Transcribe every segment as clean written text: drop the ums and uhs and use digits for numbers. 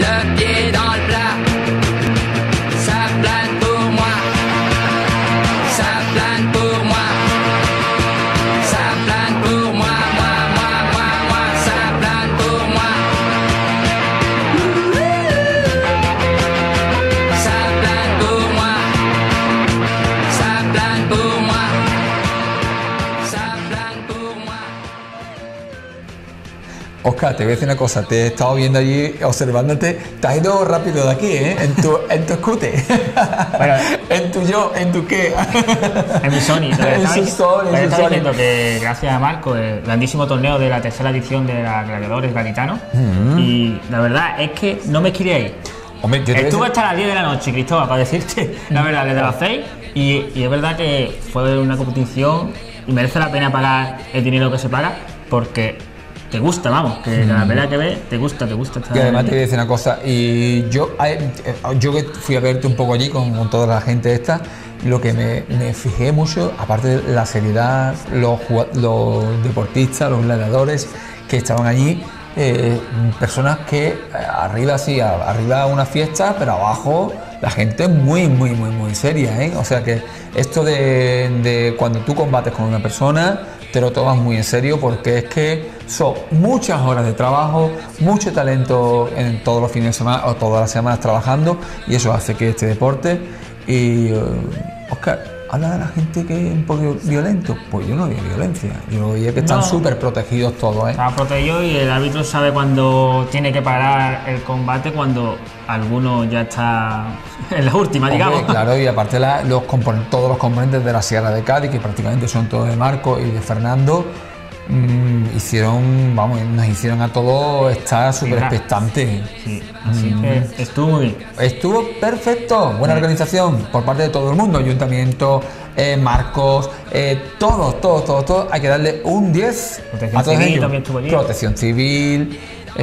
le pied dans le plat. Ça plane pour moi, ça plane pour moi, ça plane pour moi, moi, ça plane pour moi. Ça plane pour moi, ça plane pour moi, ça plane pour moi. Oscar, te voy a decir una cosa, te he estado viendo allí, observándote, te has ido rápido de aquí, ¿eh? En tu scooter, Bueno, en tu qué. en mi Sony. En su Sony, en su Sony. Diciendo que gracias a Marco, el grandísimo torneo de la tercera edición de la Gladiadores Gaditano, y la verdad es que no me quería ir. Hombre, yo te voy a Estuve decir- hasta las 10 de la noche, Cristóbal, para decirte la verdad, desde las 6, y es verdad que fue una competición y merece la pena pagar el dinero que se paga, porque te gusta, vamos, que cada pelea que ves te gusta. Y además te voy a decir una cosa, y yo que fui a verte un poco allí con toda la gente esta, lo que me fijé mucho, aparte de la seriedad, los deportistas, los gladiadores que estaban allí, personas que arriba una fiesta, pero abajo la gente muy seria, ¿eh? O sea que esto de cuando tú combates con una persona, te lo tomas muy en serio, porque es que son muchas horas de trabajo, mucho talento en todos los fines de semana o todas las semanas trabajando, y eso hace que este deporte. Y Oscar, habla de la gente que es un poco violento. Pues yo no veía violencia, yo veía que están No. súper protegidos todos, ¿eh? Estaba protegido y el árbitro sabe cuando tiene que parar el combate, cuando alguno ya está en la última, Hombre, digamos. claro, y aparte todos los componentes de la Sierra de Cádiz, que prácticamente son todos de Marco y de Fernando, nos hicieron a todos estar súper Mira. expectantes. Sí, así que estuvo muy bien. Estuvo perfecto, buena organización por parte de todo el mundo, ayuntamiento, Marcos, todos, hay que darle un 10 Protección a todos Civil ellos. también estuvo allí. Protección Civil,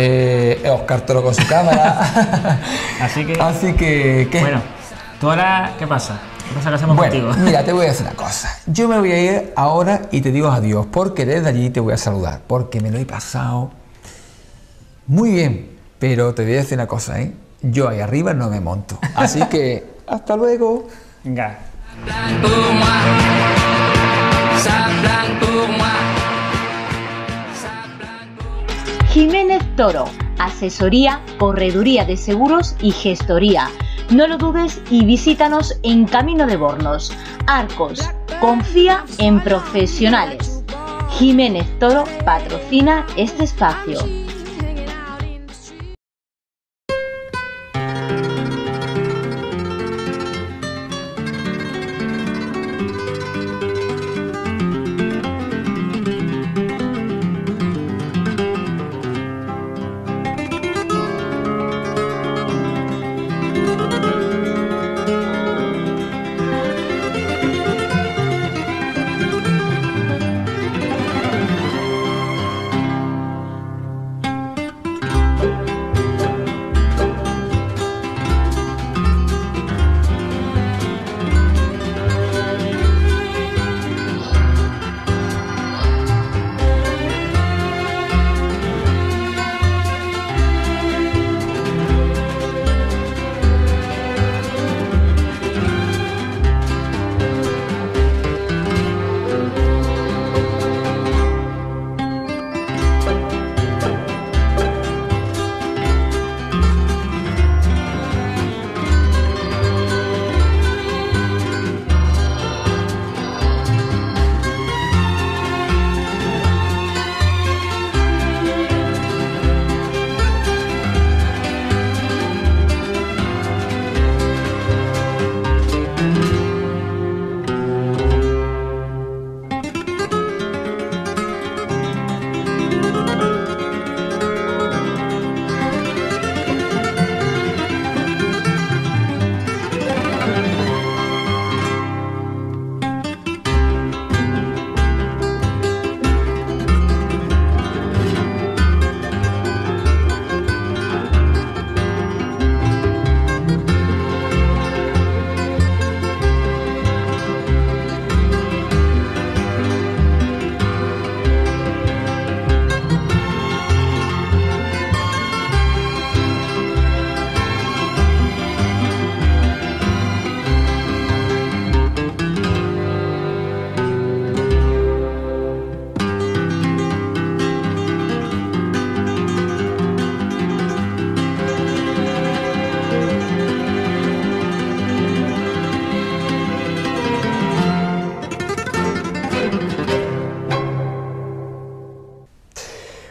Oscar Toro con su cámara. Así que, ¿qué? bueno, ¿tú ahora qué pasa? ¿Qué pasa que hacemos Bueno, contigo? mira, te voy a decir una cosa. Yo me voy a ir ahora y te digo adiós, porque desde allí te voy a saludar, porque me lo he pasado muy bien. Pero te voy a decir una cosa, ¿eh? Yo ahí arriba no me monto. Así que, hasta luego. Venga. Plane pour moi, ça plane pour moi, ça plane pour moi. Jiménez Toro, asesoría, correduría de seguros y gestoría. No lo dudes y visítanos en Camino de Bornos. Arcos, confía en profesionales. Jiménez Toro patrocina este espacio.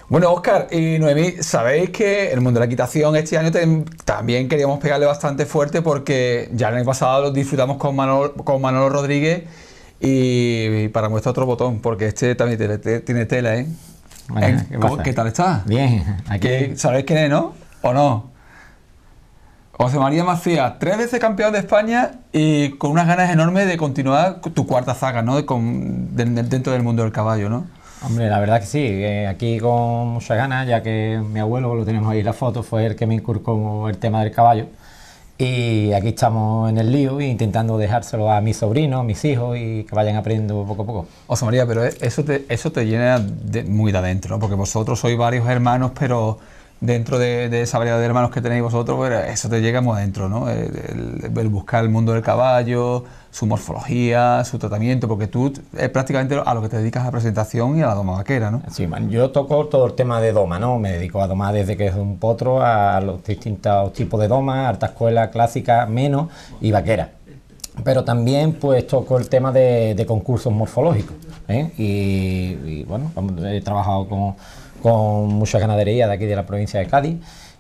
Bueno, Óscar y Noemí, sabéis que el mundo de la equitación este año también queríamos pegarle bastante fuerte porque ya el año pasado lo disfrutamos con Manolo Rodríguez y para muestra otro botón, porque este también tiene tela, ¿eh? Bueno, ¿Qué tal estás? Bien, aquí. ¿Sabéis quién es, no? ¿O no? José María Macías, 3 veces campeón de España y con unas ganas enormes de continuar tu cuarta saga, ¿no? Dentro del mundo del caballo, ¿no? Hombre, la verdad que sí, aquí con muchas ganas, ya que mi abuelo, lo tenemos ahí en la foto, fue el que me inculcó el tema del caballo. Y aquí estamos en el lío intentando dejárselo a mis sobrinos, mis hijos y que vayan aprendiendo poco a poco. José María, pero eso te llena muy de adentro, ¿no? Porque vosotros sois varios hermanos, pero dentro de esa variedad de hermanos que tenéis vosotros, pues eso te llega muy adentro, ¿no? El buscar el mundo del caballo, su morfología, su tratamiento, porque tú prácticamente a lo que te dedicas a la presentación y a la doma vaquera, ¿no? Sí, man, yo toco todo el tema de doma, ¿no? Me dedico a domar desde que es un potro a los distintos tipos de doma, alta escuela, clásica, menos y vaquera. Pero también pues toco el tema de concursos morfológicos, ¿eh? Y bueno, he trabajado con mucha ganadería de aquí de la provincia de Cádiz,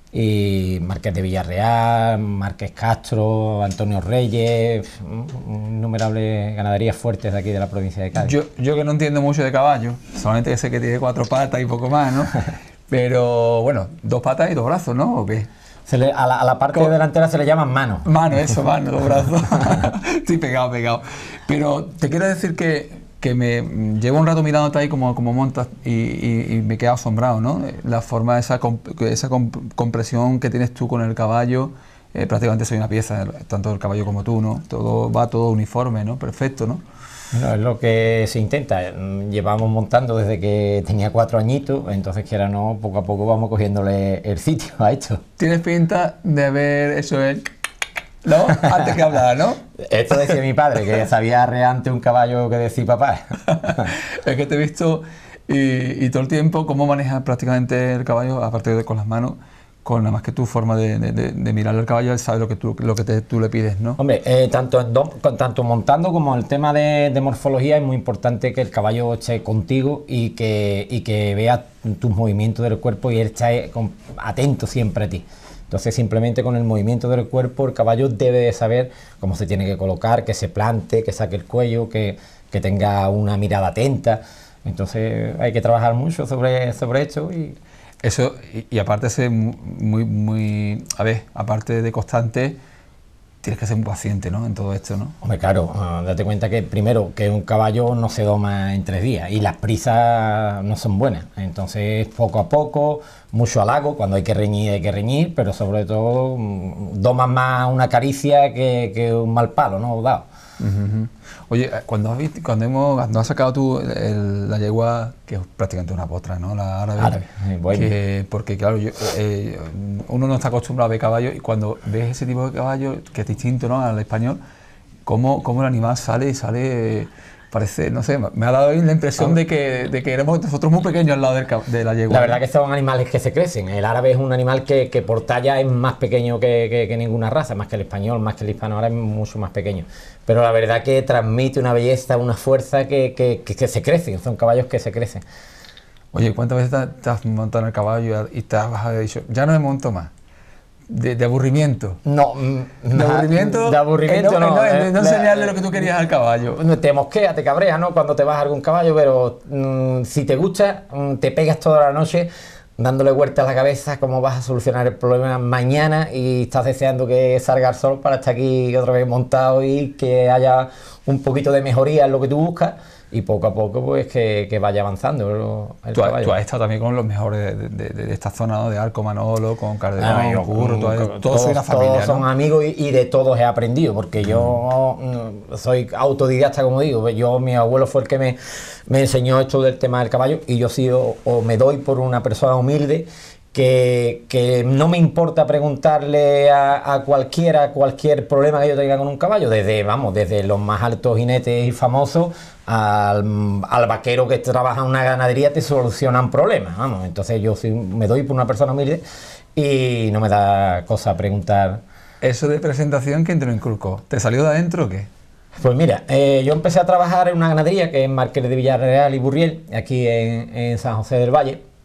y Marqués de Villarreal, Marqués Castro, Antonio Reyes, innumerables ganaderías fuertes de aquí de la provincia de Cádiz. Yo que no entiendo mucho de caballo, solamente que sé que tiene 4 patas y poco más, ¿no? Pero bueno, 2 patas y 2 brazos, ¿no? ¿O qué? A la parte delantera se le llaman manos. Mano, 2 brazos. Estoy pegado. Pero te quiero decir que me llevo un rato mirándote ahí como montas y me he quedado asombrado, ¿no? La forma, esa compresión que tienes tú con el caballo, prácticamente soy una pieza, tanto el caballo como tú, ¿no? Todo uniforme, ¿no? Perfecto, ¿no? Bueno, es lo que se intenta. Llevamos montando desde que tenía 4 añitos, entonces quiera o no, poco a poco vamos cogiéndole el sitio a esto. Tienes pinta de haber hecho ¿no? Antes que hablar, ¿no? Esto decía mi padre, que sabía arrear ante un caballo que decía papá. Es que te he visto y todo el tiempo cómo manejas prácticamente el caballo, aparte de con las manos, con nada más que tu forma de mirar al caballo, él sabe lo que tú le pides, ¿no? Hombre, tanto montando como el tema de morfología, es muy importante que el caballo esté contigo y que vea tus movimientos del cuerpo y él esté atento siempre a ti. Entonces, simplemente con el movimiento del cuerpo, el caballo debe de saber cómo se tiene que colocar, que se plante, que saque el cuello, que tenga una mirada atenta. Entonces, hay que trabajar mucho sobre esto y... Eso, y aparte de ser aparte de constante, tienes que ser muy paciente, ¿no? En todo esto, ¿no? Hombre, claro, date cuenta que primero que un caballo no se doma en 3 días y las prisas no son buenas. Entonces, poco a poco, mucho halago, cuando hay que reñir, pero sobre todo domas más una caricia que un mal palo, ¿no? Dado. Uh-huh. Oye, cuando has sacado tú la yegua, que es prácticamente una potra, ¿no? La árabe. Bueno. Porque claro, uno no está acostumbrado a ver caballos y cuando ves ese tipo de caballo, que es distinto, ¿no? Al español, cómo el animal sale, parece, no sé, me ha dado la impresión de que éramos nosotros muy pequeños al lado de la yegua. La verdad que son animales que se crecen. El árabe es un animal que por talla es más pequeño que ninguna raza, más que el español, más que el hispano, ahora es mucho más pequeño. Pero la verdad que transmite una belleza, una fuerza que se crecen, son caballos que se crecen. Oye, ¿cuántas veces te has montado en el caballo y te has bajado y dicho, ya no me monto más? De aburrimiento. No, de aburrimiento. De aburrimiento no. No enseñarle lo que tú querías al caballo. Te mosqueas, te cabreas, ¿no? Cuando te vas a algún caballo, pero si te gusta, te pegas toda la noche dándole vueltas a la cabeza cómo vas a solucionar el problema mañana y estás deseando que salga el sol para estar aquí otra vez montado y que haya un poquito de mejoría en lo que tú buscas. Y poco a poco pues que vaya avanzando el caballo. Tú has estado también con los mejores de esta zona, ¿no? De Arco, Manolo, con Cardenal, Curro, todos soy una familia, todos son amigos y de todos he aprendido, porque yo soy autodidacta, como digo. Mi abuelo fue el que me enseñó esto del tema del caballo y yo sí o me doy por una persona humilde que no me importa preguntarle a cualquier problema que yo tenga con un caballo, desde los más altos jinetes y famosos al vaquero que trabaja en una ganadería, te solucionan problemas, vamos. Entonces yo sí me doy por una persona humilde y no me da cosa preguntar. Eso de presentación, ¿quién te lo inculcó? ¿Te salió de adentro o qué? Pues mira, yo empecé a trabajar en una ganadería que es Marqués de Villarreal y Burriel, aquí en San José del Valle.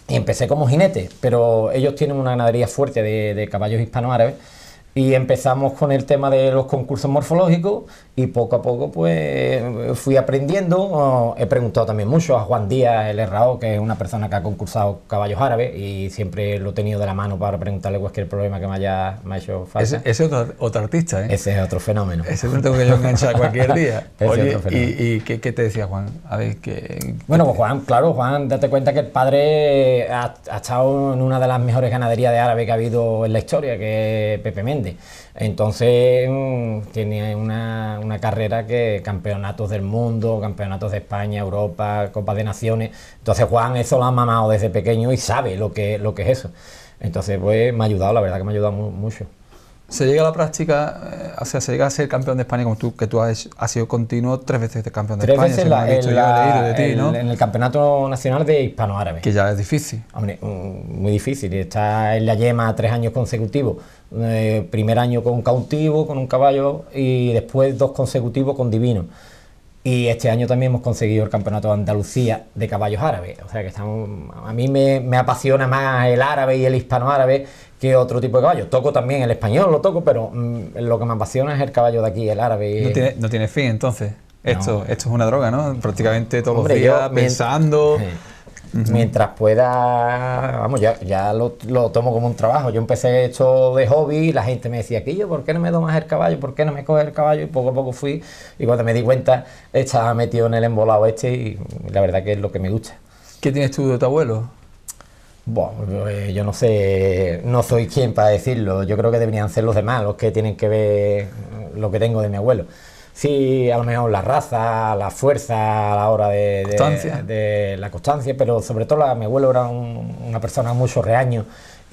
Y empecé como jinete, pero ellos tienen una ganadería fuerte de caballos hispano-árabes. Y empezamos con el tema de los concursos morfológicos y poco a poco pues fui aprendiendo. He preguntado también mucho a Juan Díaz, el RAO, que es una persona que ha concursado caballos árabes y siempre lo he tenido de la mano para preguntarle cualquier problema que me ha hecho falta. Ese es otro artista, ¿eh? Ese es otro fenómeno. Ese me lo tengo que yo enganchar cualquier día. Oye, otro fenómeno. ¿y qué te decía Juan? A ver, que Bueno, pues Juan, date cuenta que el padre ha estado en una de las mejores ganaderías de árabe que ha habido en la historia, que es Pepe Méndez. Entonces tiene una carrera que campeonatos del mundo, campeonatos de España, Europa, Copas de Naciones. Entonces Juan eso lo ha mamado desde pequeño y sabe lo que es eso. Entonces pues me ha ayudado, la verdad que me ha ayudado mucho. se llega a la práctica, o sea, se llega a ser campeón de España como tú, que tú has sido continuo 3 veces de campeón de Tres España, veces según he visto yo, he leído de ti, ¿no? en el Campeonato Nacional de Hispano-Árabe. Que ya es difícil. Hombre, muy difícil. Está en la yema 3 años consecutivos. Primer año con cautivo, con un caballo, y después 2 consecutivos con divino. Y este año también hemos conseguido el Campeonato de Andalucía de caballos árabes. O sea que a mí me apasiona más el árabe y el hispano-árabe que otro tipo de caballo. Toco también el español, lo toco, pero lo que me apasiona es el caballo de aquí, el árabe. No tiene fin, entonces. Esto es una droga, ¿no? Prácticamente todos Hombre, los días yo, pensando. Mientras pueda, vamos, ya lo tomo como un trabajo. Yo empecé esto de hobby y la gente me decía, Quillo, ¿por qué no me domas el caballo? ¿Por qué no me coges el caballo? Y poco a poco fui, y cuando me di cuenta estaba metido en el embolado y la verdad que es lo que me gusta. ¿Qué tienes tú de tu abuelo? Bueno, yo no sé, no soy quien para decirlo. Yo creo que deberían ser los demás los que tienen que ver lo que tengo de mi abuelo. Sí, a lo mejor la raza, la fuerza a la hora de la constancia, pero sobre todo mi abuelo era una persona mucho reaño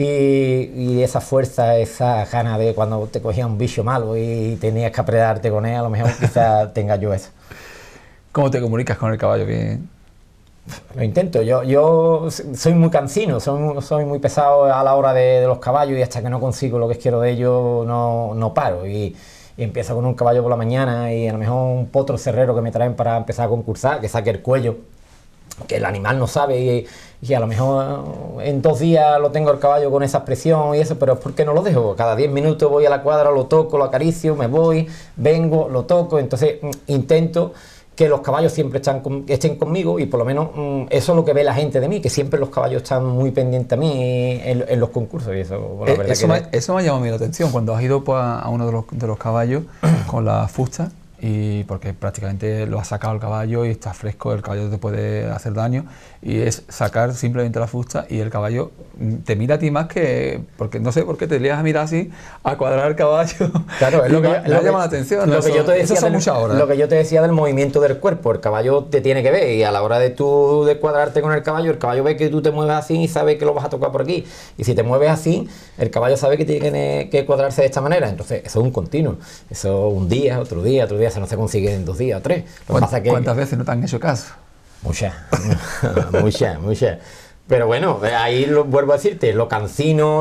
y esa fuerza, esa gana de cuando te cogía un bicho malo y tenías que apretarte con él, a lo mejor quizás tenga yo eso. ¿Cómo te comunicas con el caballo? Bien. Lo intento, yo soy muy cansino, soy muy pesado a la hora de los caballos y hasta que no consigo lo que quiero de ellos no paro. Y empiezo con un caballo por la mañana y a lo mejor un potro cerrero que me traen para empezar a concursar, que saque el cuello, que el animal no sabe y a lo mejor en 2 días lo tengo el caballo con esa expresión y eso, pero es porque no lo dejo. Cada 10 minutos voy a la cuadra, lo toco, lo acaricio, me voy, vengo, lo toco, entonces intento que los caballos siempre estén conmigo y por lo menos eso es lo que ve la gente de mí, que siempre los caballos están muy pendientes a mí en los concursos y eso, la verdad eso me ha llamado a mí la atención cuando has ido pues, a uno de los caballos con la fusta, y porque prácticamente lo has sacado el caballo y está fresco, el caballo te puede hacer daño, y es sacar simplemente la fusta y el caballo te mira a ti más que, porque no sé por qué te lías a mirar así, a cuadrar el caballo. Claro, es lo que me llama la atención. Lo que yo te decía lo que yo te decía del movimiento del cuerpo, el caballo te tiene que ver y a la hora de tú de cuadrarte con el caballo ve que tú te mueves así y sabe que lo vas a tocar por aquí, y si te mueves así, el caballo sabe que tiene que cuadrarse de esta manera. Entonces eso es un continuo, eso un día, otro día, eso no se consigue en 2 días o 3. ¿Cuántas veces no te han hecho caso? Muchas. Pero bueno, ahí vuelvo a decirte, lo cansino,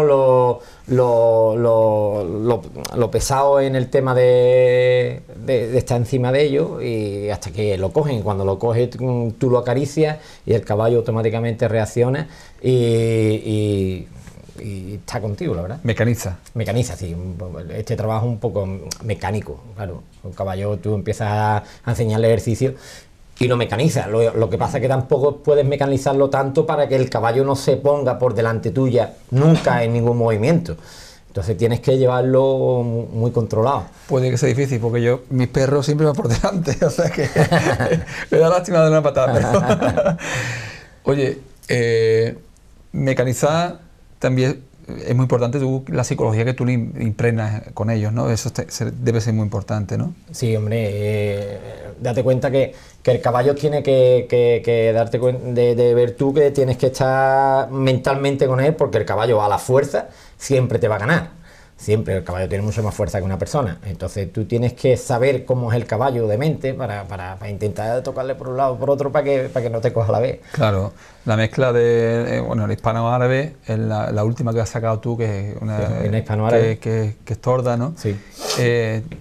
lo pesado en el tema de estar encima de ellos, y hasta que lo cogen. Cuando lo coges tú lo acaricias y el caballo automáticamente reacciona y está contigo, la verdad. Mecaniza, sí. Este trabajo es un poco mecánico, claro. Un caballo tú empiezas a enseñarle ejercicio y lo mecaniza. Lo que pasa es que tampoco puedes mecanizarlo tanto para que el caballo no se ponga por delante tuya nunca en ningún movimiento. Entonces tienes que llevarlo muy controlado. Puede que sea difícil, porque mis perros siempre van por delante, o sea que me da lástima de una patada. Pero oye, mecanizar también es muy importante, la psicología que tú le impregnas con ellos, ¿no? Eso debe ser muy importante, ¿no? Sí, hombre, date cuenta que el caballo tiene que darte cuenta de ver tú que tienes que estar mentalmente con él, porque el caballo a la fuerza siempre te va a ganar. Siempre el caballo tiene mucho más fuerza que una persona. Entonces tú tienes que saber cómo es el caballo de mente para intentar tocarle por un lado o por otro para que no te coja la vez. Claro, la mezcla de el hispano-árabe es la última que has sacado tú, que es una hispano-árabe que es torda, ¿no? Sí.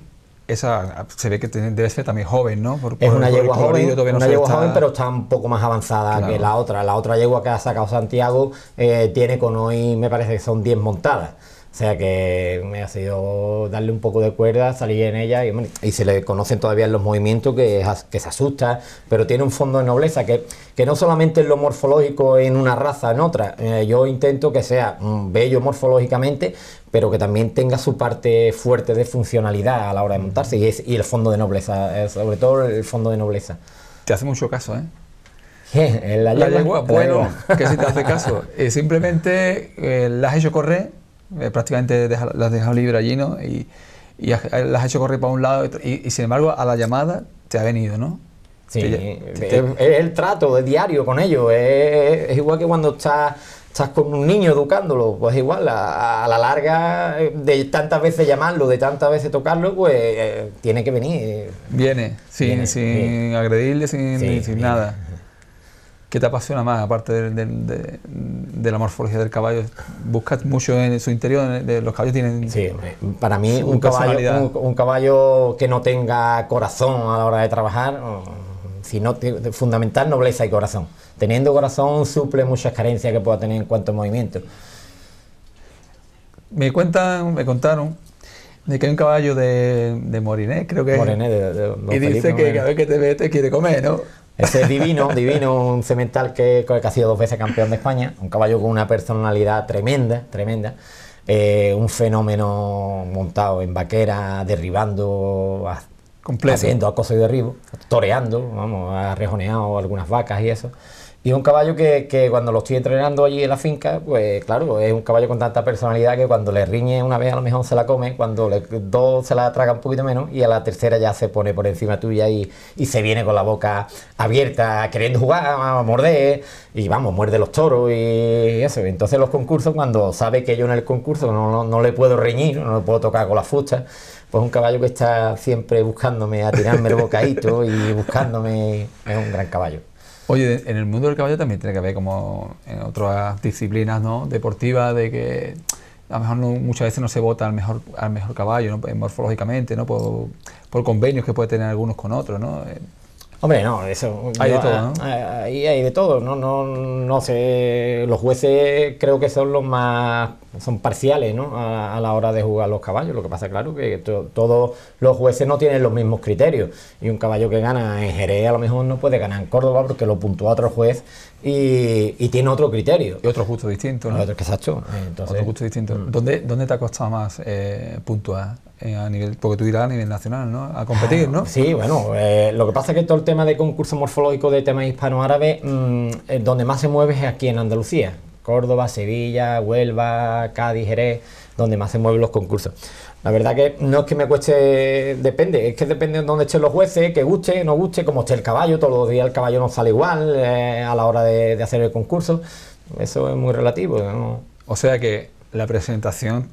esa se ve que debe ser también joven, ¿no? Es una el yegua colorido joven, todavía no una se yegua está- joven, pero está un poco más avanzada Claro. que la otra. La otra yegua que ha sacado Santiago tiene con hoy, me parece que son 10 montadas. O sea que me ha sido darle un poco de cuerda, salir en ella y se le conocen todavía en los movimientos que se asusta, pero tiene un fondo de nobleza que no solamente es lo morfológico en una raza en otra. Yo intento que sea bello morfológicamente, pero que también tenga su parte fuerte de funcionalidad a la hora de montarse y el fondo de nobleza, sobre todo el fondo de nobleza. Te hace mucho caso, ¿eh? La La yegua, yegua, bueno, que si te hace caso. Simplemente la has hecho correr, prácticamente la has dejado libre allí, ¿no? Y la has hecho correr para un lado y sin embargo a la llamada te ha venido, ¿no? Sí, Te- es el trato, es diario con ellos. Es igual que cuando estás con un niño educándolo, pues igual, a la larga, de tantas veces llamarlo, de tantas veces tocarlo, pues tiene que venir. Viene, sin Viene. agredirle, sin Viene. nada. ¿Qué te apasiona más, aparte de la morfología del caballo? ¿Buscas mucho en su interior? Los caballos tienen... Sí, hombre, para mí Su un personalidad. un caballo que no tenga corazón a la hora de trabajar, fundamental nobleza y corazón. Teniendo corazón suple muchas carencias que pueda tener en cuanto a movimiento. Me contaron de que hay un caballo de Morinet, creo que es. Morené de Don Y dice Felipe que Morené. cada vez que te ve te quiere comer, ¿no? Ese es divino, un cemental que ha sido 2 veces campeón de España, un caballo con una personalidad tremenda, un fenómeno montado en vaquera, derribando, Completo. haciendo acoso y derribo, toreando, vamos, ha rejoneado algunas vacas y eso. Y es un caballo que cuando lo estoy entrenando allí en la finca, pues claro, es un caballo con tanta personalidad que cuando le riñe una vez a lo mejor se la come, cuando dos se la traga un poquito menos y a la tercera ya se pone por encima tuya y se viene con la boca abierta, queriendo jugar, a morder, y vamos, muerde los toros y eso. Entonces los concursos, cuando sabe que yo en el concurso no le puedo reñir, no le puedo tocar con las fustas, pues un caballo que está siempre buscándome a tirarme el bocadito y buscándome, es un gran caballo. Oye, en el mundo del caballo también tiene que haber, como en otras disciplinas, ¿no?, deportivas, de que a lo mejor muchas veces no se vota al mejor caballo, ¿no?, morfológicamente, ¿no?, por convenios que puede tener algunos con otros, ¿no? Hombre, no, eso... Hay de todo, ¿no? Ahí hay de todo, no sé, los jueces creo que son son parciales, ¿no?, a la hora de jugar los caballos. Lo que pasa, claro, que todos los jueces no tienen los mismos criterios, y un caballo que gana en Jerez a lo mejor no puede ganar en Córdoba porque lo puntúa otro juez y tiene otro criterio. Y otros gustos distintos, ¿no? Exacto. Entonces, Otros gustos distintos. ¿Dónde te ha costado más puntuar? A nivel, porque tú irás a nivel nacional, ¿no?, a competir, ¿no? Sí, bueno, lo que pasa es que todo el tema de concurso morfológico de temas hispano-árabes, donde más se mueve es aquí en Andalucía. Córdoba, Sevilla, Huelva, Cádiz, Jerez, donde más se mueven los concursos. La verdad que no es que me cueste, es que depende de dónde estén los jueces, que guste, no guste, como esté el caballo. Todos los días el caballo no sale igual a la hora de hacer el concurso. Eso es muy relativo, ¿no? O sea que la presentación,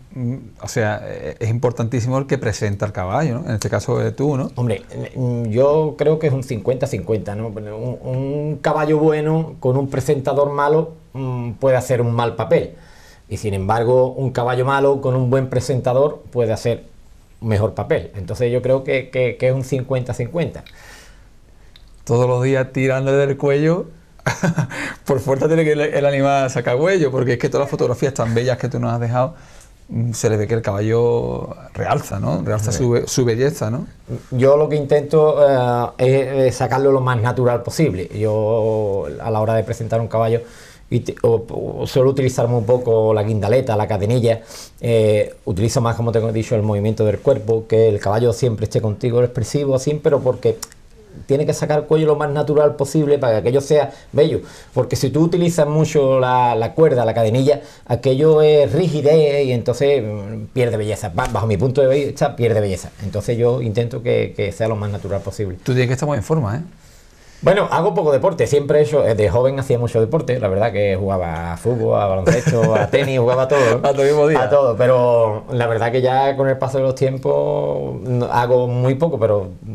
es importantísimo el que presenta el caballo, ¿no? En este caso tú, ¿no? Hombre, yo creo que es un 50-50, ¿no? Un caballo bueno con un presentador malo puede hacer un mal papel. Y sin embargo, un caballo malo con un buen presentador puede hacer un mejor papel. Entonces yo creo que es un 50-50. Todos los días tirándole del cuello. Por fuerza tiene que el animal sacar cuello, porque es que todas las fotografías tan bellas que tú nos has dejado, se le ve que el caballo realza, ¿no? Realza su belleza, ¿no? Yo lo que intento es sacarlo lo más natural posible. Yo, a la hora de presentar un caballo, suelo utilizar muy poco la guindaleta, la cadenilla. Utilizo más, como te he dicho, el movimiento del cuerpo, que el caballo siempre esté contigo, expresivo, así, pero porque tiene que sacar el cuello lo más natural posible para que aquello sea bello, porque si tú utilizas mucho la cuerda, la cadenilla, aquello es rigidez y entonces pierde belleza. Bajo mi punto de vista, pierde belleza. Entonces yo intento que sea lo más natural posible. Tú tienes que estar muy en forma, ¿eh? Bueno, hago poco deporte, siempre he hecho, de joven hacía mucho deporte, la verdad que jugaba a fútbol, a baloncesto, a tenis, jugaba a todo. A todo mismo día. A todo, pero la verdad que ya con el paso de los tiempos hago muy poco, pero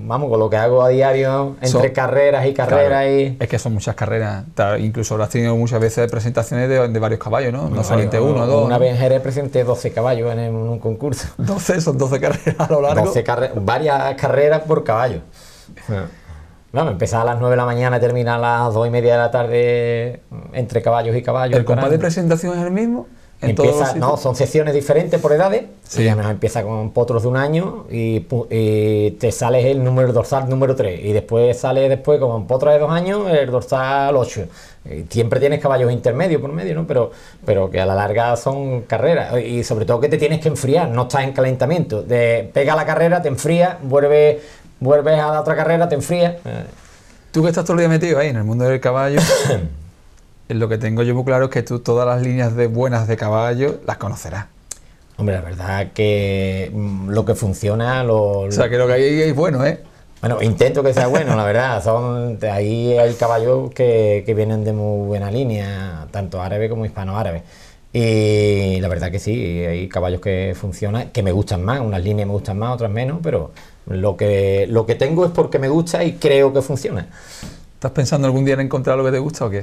vamos, con lo que hago a diario, entre carreras y carreras y... Es que son muchas carreras, incluso lo has tenido muchas veces presentaciones de varios caballos, ¿no? No solamente uno o dos. Una vez en Jerez presenté 12 caballos en un concurso. 12, son 12 carreras a lo largo. Varias carreras por caballo. Vamos, empezar a las 9 de la mañana y terminar a las 2:30 de la tarde entre caballos y caballos. ¿El compás de presentación es el mismo? No, son secciones diferentes por edades. Sí. Y además empieza con potros de un año y te sales el número dorsal número 3 y después sale con potros de 2 años el dorsal 8. Siempre tienes caballos intermedios por medio, ¿no? Pero que a la larga son carreras y sobre todo que te tienes que enfriar, no estás en calentamiento. Pega la carrera, te enfrías, vuelves a la otra carrera, te enfrías. Tú que estás todo el día metido ahí en el mundo del caballo, lo que tengo yo muy claro es que tú todas las líneas buenas de caballo las conocerás. Hombre, la verdad que lo que funciona... O sea, que lo que hay es bueno, ¿eh? Bueno, intento que sea bueno, la verdad. Ahí hay caballos que vienen de muy buena línea, tanto árabe como hispano-árabe. Y la verdad que sí, hay caballos que funcionan, que me gustan más, unas líneas me gustan más, otras menos, pero lo que tengo es porque me gusta y creo que funciona. ¿Estás pensando algún día en encontrar lo que te gusta o qué?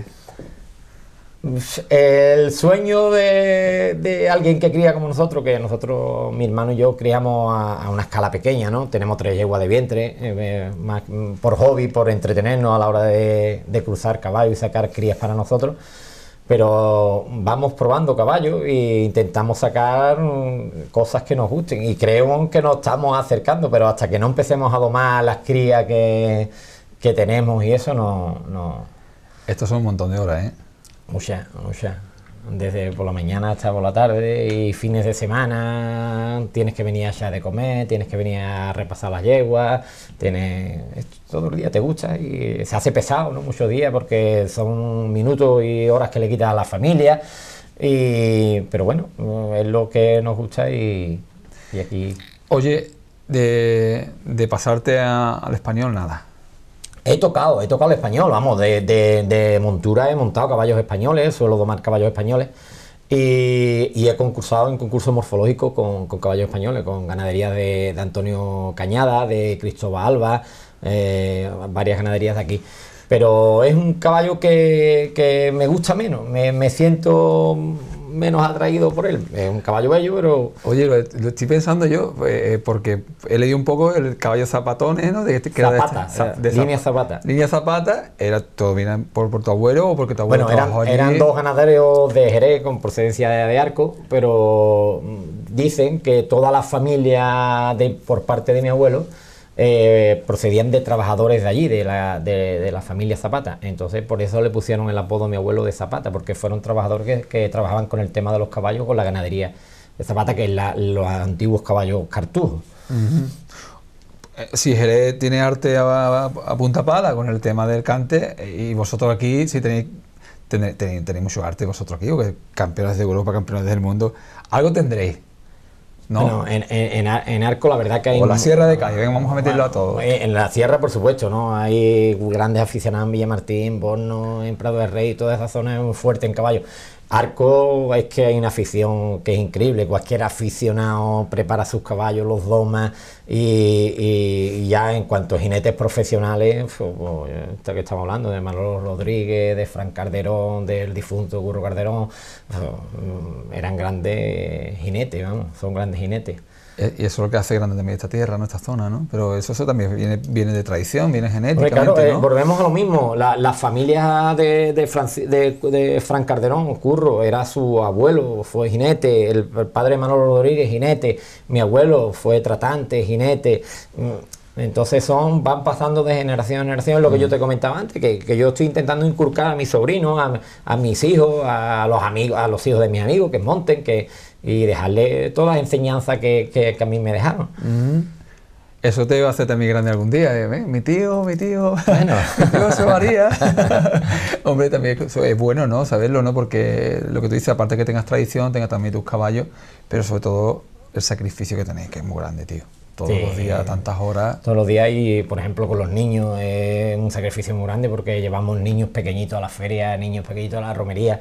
El sueño de alguien que cría como nosotros, mi hermano y yo criamos a una escala pequeña, ¿no? Tenemos 3 yeguas de vientre, más por hobby, por entretenernos a la hora de cruzar caballos y sacar crías para nosotros. Pero vamos probando caballos e intentamos sacar cosas que nos gusten y creo que nos estamos acercando, pero hasta que no empecemos a domar las crías que tenemos y eso no... Estos son un montón de horas, ¿eh? Muchas. Desde por la mañana hasta por la tarde y fines de semana tienes que venir allá de comer, tienes que venir a repasar las yeguas, todo el día te gusta y se hace pesado, ¿no? Muchos días porque son minutos y horas que le quitas a la familia, pero bueno, es lo que nos gusta y aquí... Oye, de pasarte al español, nada. He tocado el español, vamos, de montura he montado caballos españoles, suelo domar caballos españoles y he concursado en concursos morfológicos con caballos españoles, con ganaderías de Antonio Cañada, de Cristóbal Alba, varias ganaderías de aquí. Pero es un caballo que me gusta menos, me siento menos atraído por él. Es un caballo bello, pero... Oye, lo estoy pensando yo, porque he leído un poco el caballo Zapatones, ¿no? Línea Zapata. Línea Zapata, ¿era todo bien por tu abuelo o porque tu abuelo trabajó allí? Eran 2 ganaderos de Jerez con procedencia de Arco, pero dicen que toda la familia por parte de mi abuelo procedían de trabajadores de allí, de la familia Zapata. Entonces por eso le pusieron el apodo a mi abuelo de Zapata, porque fueron trabajadores que trabajaban con el tema de los caballos, con la ganadería de Zapata, que es los antiguos caballos cartujos. Sí, Jerez tiene arte a punta pala con el tema del cante, y vosotros aquí sí tenéis mucho arte vosotros aquí, porque campeones de Europa, campeones del mundo, algo tendréis. ¿No? Bueno, en Arco la verdad que hay... O la Sierra de Cádiz, vamos a meterlo a todo. En la Sierra, por supuesto, ¿no? Hay grandes aficionados en Villamartín, Borno, en Prado del Rey, toda esa zona es muy fuerte en caballo. Arco es que hay una afición que es increíble, cualquier aficionado prepara sus caballos, los doma y ya en cuanto a jinetes profesionales, pues, esto que estamos hablando de Manolo Rodríguez, de Fran Calderón, del difunto Curro Calderón, eran grandes jinetes, vamos, son grandes jinetes. Y eso es lo que hace grande también esta tierra, ¿no? Esta zona, ¿no? Pero eso también viene de tradición, viene genéticamente, claro, ¿no? Volvemos a lo mismo. La familia de Fran Calderón, Curro, era su abuelo, fue jinete, el padre Manolo Rodríguez, jinete, mi abuelo fue tratante, jinete. Entonces van pasando de generación en generación, lo que yo te comentaba antes, que yo estoy intentando inculcar a mis sobrinos, a mis hijos, a los amigos, a los hijos de mis amigos que monten, y dejarle todas las enseñanzas que a mí me dejaron. Eso te va a hacer también grande algún día, mi tío, bueno. Mi tío se varía. Hombre, también es bueno, ¿no? Saberlo, ¿no? Porque lo que tú dices, aparte que tengas tradición, tengas también tus caballos, pero sobre todo el sacrificio que tenéis, que es muy grande, tío. Todos los días, tantas horas. Todos los días, y por ejemplo con los niños es un sacrificio muy grande porque llevamos niños pequeñitos a la feria, niños pequeñitos a la romería.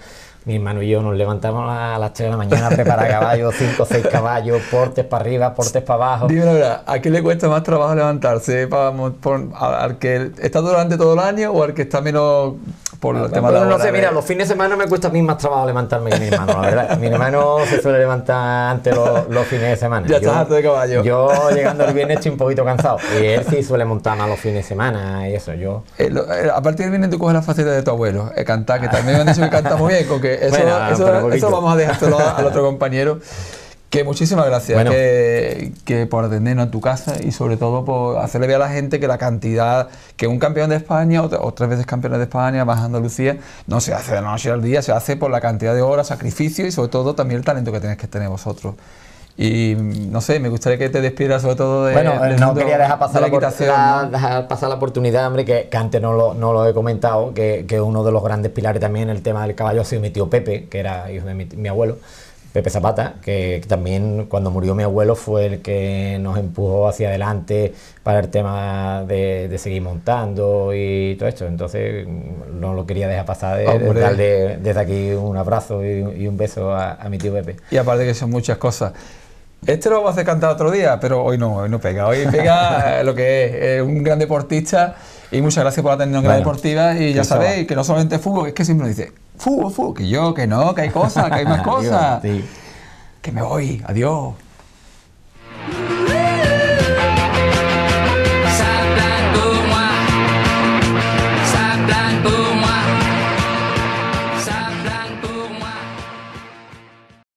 mi hermano y yo nos levantamos a las 3 de la mañana a preparar caballos, 5 o 6 caballos, portes para arriba, portes para abajo. Dime la verdad, ¿a quién le cuesta más trabajo levantarse? ¿Al que está durante todo el año o al que está menos por el tema Bueno, no sé, laboral? mira, los fines de semana me cuesta a mí más trabajo levantarme que mi hermano, la verdad. Mi hermano se suele levantar antes los fines de semana. Ya estás harto de caballo. Yo llegando el viernes estoy un poquito cansado. Y él sí suele montar más los fines de semana y eso, yo... A partir del viernes tú coges la faceta de tu abuelo, cantar, que también me han dicho que canta muy bien, con que eso, Bueno, pero eso poquito. vamos a dejárselo al otro compañero. Que muchísimas gracias Bueno. que por atendernos en tu casa y sobre todo por hacerle ver a la gente que la cantidad, que un campeón de España o 3 veces campeón de España, más Andalucía, no se hace de la noche al día, se hace por la cantidad de horas, sacrificio y sobre todo también el talento que tenéis que tener vosotros. Y no sé, me gustaría que te despidieras sobre todo de... Bueno, del no mundo quería dejar pasar de la equitación, ¿no? dejar pasar la oportunidad, hombre, que antes no lo he comentado, que uno de los grandes pilares también en el tema del caballo ha sido mi tío Pepe, que era hijo de mi abuelo, Pepe Zapata, que también cuando murió mi abuelo fue el que nos empujó hacia adelante para el tema de seguir montando y todo esto. Entonces no lo quería dejar pasar de Hombre. darle desde aquí un abrazo y un beso a mi tío Pepe. Y aparte que son muchas cosas. Este lo vamos a hacer cantar otro día, pero hoy no pega. Hoy pega lo que es un gran deportista. Y muchas gracias por atendernos en Gran Bueno, Deportiva. Y ya eso va. sabéis que no solamente fútbol, es que siempre nos dice fútbol, que yo, que no, que hay cosas, que hay más cosas. Sí. Que me voy, adiós.